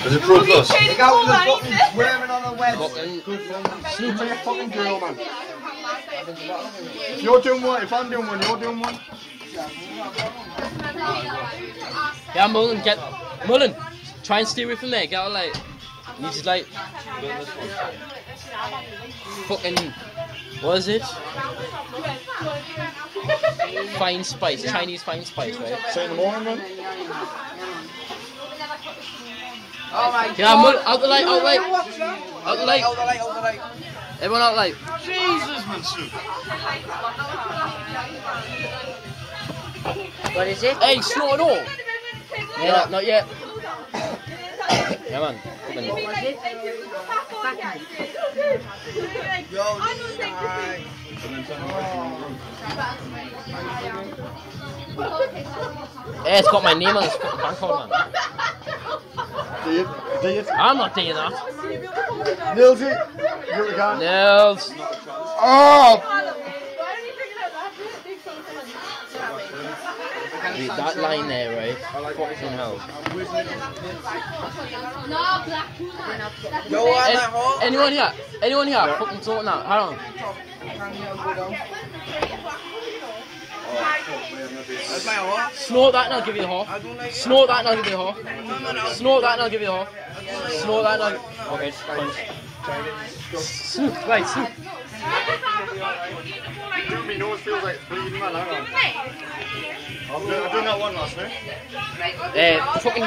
Is it Pro Plus? Look out the fucking swearing on the web. Snoop on your fucking grill, man. If you're doing one, if I'm doing one, you're doing one. Yeah, Mullen, Mullen, try and steer it from there, get out like, you just like, fucking, what is it? Fine spice, Chinese fine spice, right? Say in the morning, man. Oh my god. Yeah, Mullen, out the light, out the light. Out the light. Out the light, out the light. Everyone out the light. Jesus, man, Snoop. What is it? Hey, snort it all. Yeah, not yet. Yeah, man. Come on. What was it? Yo, hi. Hey, it's got my name on this fucking barcode, man. Do you? I'm not doing that. Nilsy, you're the guy. Nils. Oh! Wait, that line there, right? Fucking hell. Yo, I'm at home. Anyone here? Anyone here? Fucking sorting out. Hold on. That's my horse. Snort that and I'll give you a half. Snort that and I'll give you a half. Snort that and I'll give you a half. Snort that and I'll... Okay, punch. Snoop, right, Snoop. My nose feels like it's bleeding, man. Hang on. I've done that one last night. Fucking...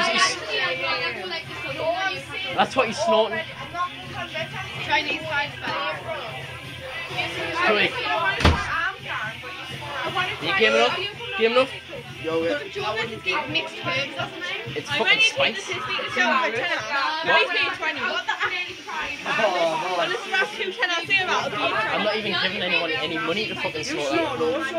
That's what he's snorting. Chinese fine spice. Quick. You game enough? Game enough? Yo, Do you want to give mixed herbs or something? It's fucking spice. What the I'm not even giving anyone any money to fucking snort that.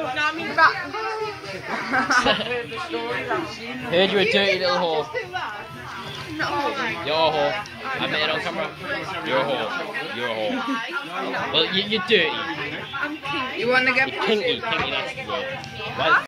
Heard you're a dirty little whore. You're a whore. I met it on camera. You're a whore. You're a whore. Well, you're dirty. I'm kinky. You want to get You're kinky. Kinky, that's the word. Well,